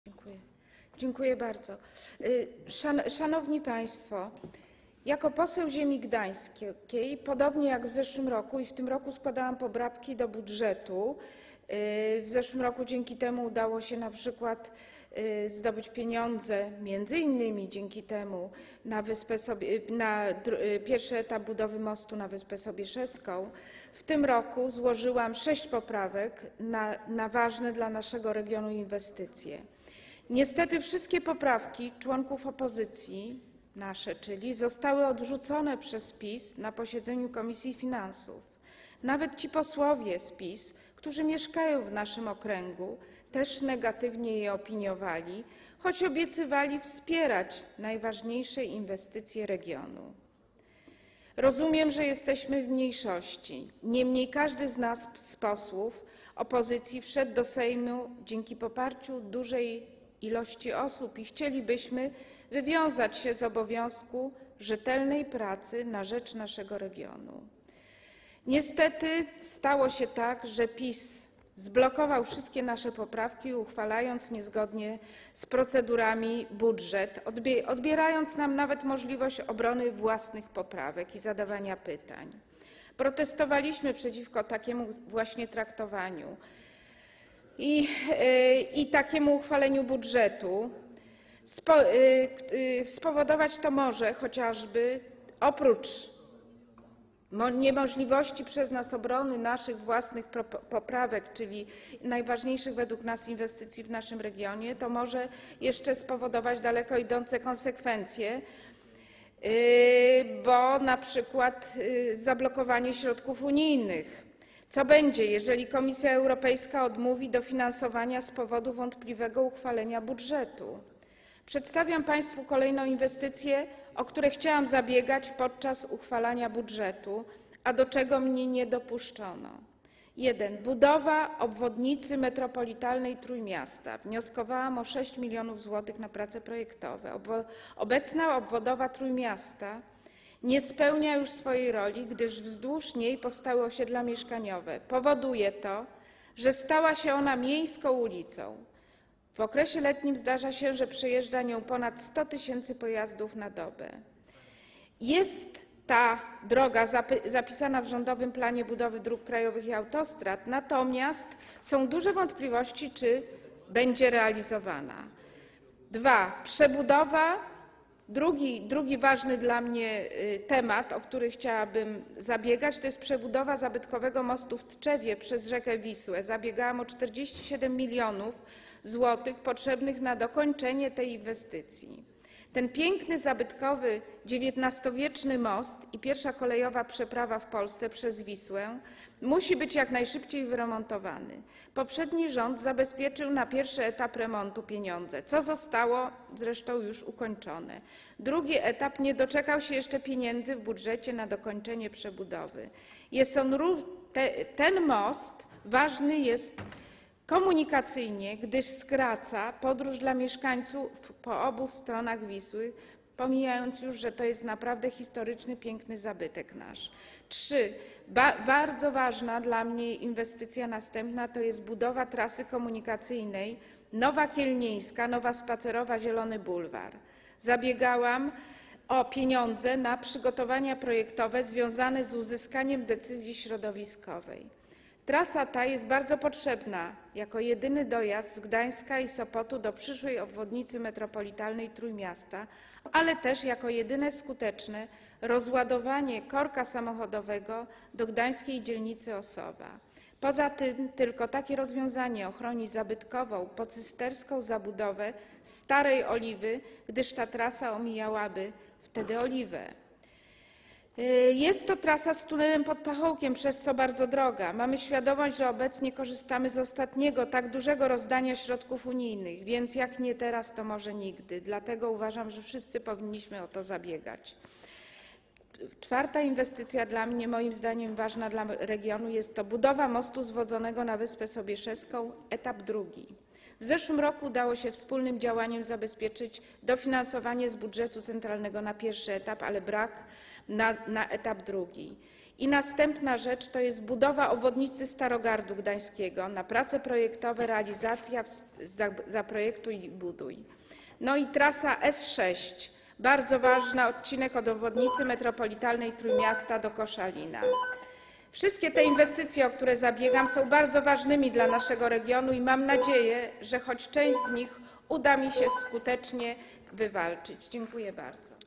Dziękuję. Dziękuję bardzo. Szanowni Państwo, jako poseł ziemi gdańskiej, podobnie jak w zeszłym roku i w tym roku składałam poprawki do budżetu. W zeszłym roku dzięki temu udało się na przykład zdobyć pieniądze, między innymi dzięki temu na pierwszy etap budowy mostu na Wyspę Sobieszewską. W tym roku złożyłam 6 poprawek na ważne dla naszego regionu inwestycje. Niestety wszystkie poprawki członków opozycji, nasze czyli, zostały odrzucone przez PiS na posiedzeniu Komisji Finansów. Nawet ci posłowie z PiS, którzy mieszkają w naszym okręgu, też negatywnie je opiniowali, choć obiecywali wspierać najważniejsze inwestycje regionu. Rozumiem, że jesteśmy w mniejszości, niemniej każdy z nas, z posłów opozycji, wszedł do Sejmu dzięki poparciu dużej ilości osób i chcielibyśmy wywiązać się z obowiązku rzetelnej pracy na rzecz naszego regionu. Niestety stało się tak, że PiS zblokował wszystkie nasze poprawki, uchwalając niezgodnie z procedurami budżet, odbierając nam nawet możliwość obrony własnych poprawek i zadawania pytań. Protestowaliśmy przeciwko takiemu właśnie traktowaniu i takiemu uchwaleniu budżetu. Spowodować to może chociażby oprócz niemożliwości przez nas obrony naszych własnych poprawek, czyli najważniejszych według nas inwestycji w naszym regionie, to może jeszcze spowodować daleko idące konsekwencje, bo na przykład zablokowanie środków unijnych. Co będzie, jeżeli Komisja Europejska odmówi dofinansowania z powodu wątpliwego uchwalenia budżetu? Przedstawiam Państwu kolejną inwestycję, o które chciałam zabiegać podczas uchwalania budżetu, a do czego mnie nie dopuszczono. 1. Budowa obwodnicy metropolitalnej Trójmiasta. Wnioskowałam o 6 milionów złotych na prace projektowe. Obecna obwodowa Trójmiasta nie spełnia już swojej roli, gdyż wzdłuż niej powstały osiedla mieszkaniowe. Powoduje to, że stała się ona miejską ulicą. W okresie letnim zdarza się, że przejeżdża nią ponad 100 000 pojazdów na dobę. Jest ta droga zapisana w Rządowym Planie Budowy Dróg Krajowych i Autostrad, natomiast są duże wątpliwości, czy będzie realizowana. 2. Przebudowa. Drugi ważny dla mnie temat, o który chciałabym zabiegać, to jest przebudowa zabytkowego mostu w Tczewie przez rzekę Wisłę. Zabiegałam o 47 milionów złotych potrzebnych na dokończenie tej inwestycji. Ten piękny, zabytkowy, XIX-wieczny most i pierwsza kolejowa przeprawa w Polsce przez Wisłę musi być jak najszybciej wyremontowany. Poprzedni rząd zabezpieczył na pierwszy etap remontu pieniądze, co zostało zresztą już ukończone. Drugi etap nie doczekał się jeszcze pieniędzy w budżecie na dokończenie przebudowy. Ten most ważny jest komunikacyjnie, gdyż skraca podróż dla mieszkańców po obu stronach Wisły, pomijając już, że to jest naprawdę historyczny, piękny zabytek nasz. 3. Bardzo ważna dla mnie inwestycja następna to jest budowa trasy komunikacyjnej Nowa Kielnieńska, Nowa Spacerowa, Zielony Bulwar. Zabiegałam o pieniądze na przygotowania projektowe związane z uzyskaniem decyzji środowiskowej. Trasa ta jest bardzo potrzebna jako jedyny dojazd z Gdańska i Sopotu do przyszłej obwodnicy metropolitalnej Trójmiasta, ale też jako jedyne skuteczne rozładowanie korka samochodowego do gdańskiej dzielnicy Osowa. Poza tym tylko takie rozwiązanie ochroni zabytkową, pocysterską zabudowę Starej Oliwy, gdyż ta trasa omijałaby wtedy Oliwę. Jest to trasa z tunelem pod Pachołkiem, przez co bardzo droga. Mamy świadomość, że obecnie korzystamy z ostatniego tak dużego rozdania środków unijnych, więc jak nie teraz, to może nigdy. Dlatego uważam, że wszyscy powinniśmy o to zabiegać. 4. inwestycja dla mnie, moim zdaniem ważna dla regionu, jest to budowa mostu zwodzonego na Wyspę Sobieszewską, etap 2. W zeszłym roku udało się wspólnym działaniem zabezpieczyć dofinansowanie z budżetu centralnego na pierwszy etap, ale brak na etap 2. I następna rzecz to jest budowa obwodnicy Starogardu Gdańskiego. Na prace projektowe, realizacja, zaprojektuj i buduj. No i trasa S6, bardzo ważny odcinek od obwodnicy metropolitalnej Trójmiasta do Koszalina. Wszystkie te inwestycje, o które zabiegam, są bardzo ważnymi dla naszego regionu i mam nadzieję, że choć część z nich uda mi się skutecznie wywalczyć. Dziękuję bardzo.